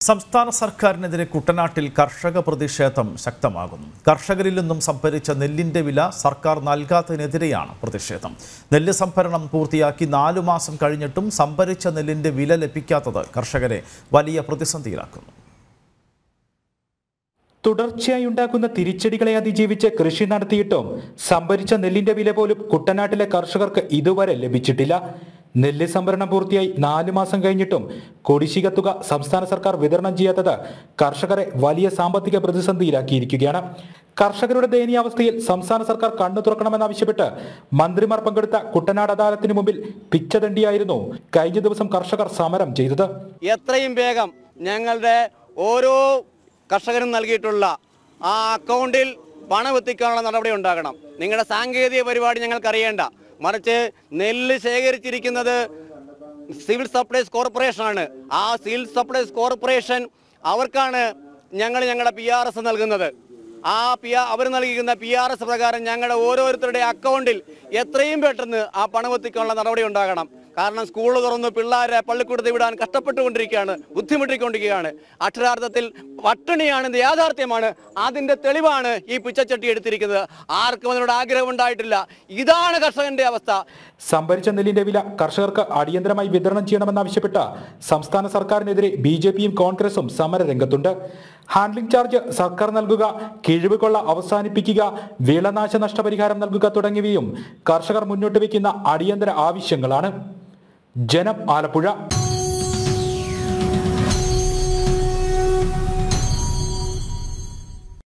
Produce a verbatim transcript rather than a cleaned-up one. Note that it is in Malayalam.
സംസ്ഥാന സർക്കാരിനെതിരെ കുട്ടനാട്ടിൽ കർഷക പ്രതിഷേധം ശക്തമാകുന്നു. കർഷകരിൽ നിന്നും സംഭരിച്ച നെല്ലിന്റെ വില സർക്കാർ നൽകാത്തതിനെതിരെയാണ് പ്രതിഷേധം. നെല്ല് സംഭരണം പൂർത്തിയാക്കി നാലു മാസം കഴിഞ്ഞിട്ടും സംഭരിച്ച നെല്ലിന്റെ വില ലഭിക്കാത്തത് കർഷകരെ വലിയ പ്രതിസന്ധിയിലാക്കുന്നു. തുടർച്ചയായി ഉണ്ടാക്കുന്ന തിരിച്ചടികളെ അതിജീവിച്ച് കൃഷി നടത്തിയിട്ടും സംഭരിച്ച നെല്ലിന്റെ വില പോലും കുട്ടനാട്ടിലെ കർഷകർക്ക് ഇതുവരെ ലഭിച്ചിട്ടില്ല. നെല്ല് സംഭരണം പൂർത്തിയായി നാലു മാസം കഴിഞ്ഞിട്ടും കുടിശ്ശിക തുക സംസ്ഥാന സർക്കാർ വിതരണം ചെയ്യാത്തത് കർഷകരെ വലിയ സാമ്പത്തിക പ്രതിസന്ധിയിലാക്കിയിരിക്കുകയാണ്. കർഷകരുടെ ദയനീയാവസ്ഥയിൽ സംസ്ഥാന സർക്കാർ കണ്ണു തുറക്കണമെന്നാവശ്യപ്പെട്ട് മന്ത്രിമാർ പങ്കെടുത്ത കുട്ടനാട് അദാലത്തിന് മുമ്പിൽ പിച്ചതണ്ടിയായിരുന്നു കഴിഞ്ഞ ദിവസം കർഷകർ സമരം ചെയ്തത്. എത്രയും വേഗം ഞങ്ങളുടെ ഓരോ കർഷകരും നൽകിയിട്ടുള്ള ആ അക്കൗണ്ടിൽ പണം എത്തിക്കാനുള്ള നടപടി ഉണ്ടാകണം. നിങ്ങളുടെ സാങ്കേതിക പരിപാടി ഞങ്ങൾക്ക് അറിയേണ്ട, മറിച്ച് നെല്ല് ശേഖരിച്ചിരിക്കുന്നത് സിവിൽ സപ്ലൈസ് കോർപ്പറേഷനാണ്. ആ സിവിൽ സപ്ലൈസ് കോർപ്പറേഷൻ അവർക്കാണ് ഞങ്ങൾ ഞങ്ങളുടെ പി ആർ എസ് നൽകുന്നത്. ആ പി അവർ നൽകിക്കുന്ന പി ആർ എസ് പ്രകാരം ഞങ്ങളുടെ ഓരോരുത്തരുടെ അക്കൗണ്ടിൽ എത്രയും പെട്ടെന്ന് ആ പണം എത്തിക്കാനുള്ള നടപടി ഉണ്ടാകണം. കാരണം സ്കൂൾ തുറന്ന് പിള്ളേരെ പള്ളിക്കൂടത്തിൽ വിടാൻ കഷ്ടപ്പെട്ടുകൊണ്ടിരിക്കുകയാണ്, ബുദ്ധിമുട്ടിക്കൊണ്ടിരിക്കുകയാണ്. അക്ഷരാർത്ഥത്തിൽ പട്ടിണിയാണ് യാഥാർത്ഥ്യമാണ്. അതിന്റെ തെളിവാണ് ഈ പിച്ചച്ചട്ടി എടുത്തിരിക്കുന്നത്. ആർക്കും അതിനോട് ആഗ്രഹം ഉണ്ടായിട്ടില്ല. ഇതാണ് കർഷകന്റെ അവസ്ഥ. സംഭരിച്ച നെല്ലിന്റെ വില കർഷകർക്ക് അടിയന്തരമായി വിതരണം ചെയ്യണമെന്നാവശ്യപ്പെട്ട് സംസ്ഥാന സർക്കാരിനെതിരെ ബി ജെ പിയും കോൺഗ്രസും സമരരംഗത്തുണ്ട്. ഹാൻഡ്ലിംഗ് ചാർജ് സർക്കാർ നൽകുക, കിഴിവ് കൊള്ള അവസാനിപ്പിക്കുക, വിളനാശ നഷ്ടപരിഹാരം നൽകുക തുടങ്ങിയവയും കർഷകർ മുന്നോട്ട് വയ്ക്കുന്ന അടിയന്തര ആവശ്യങ്ങളാണ്. ജനം, ആലപ്പുഴ.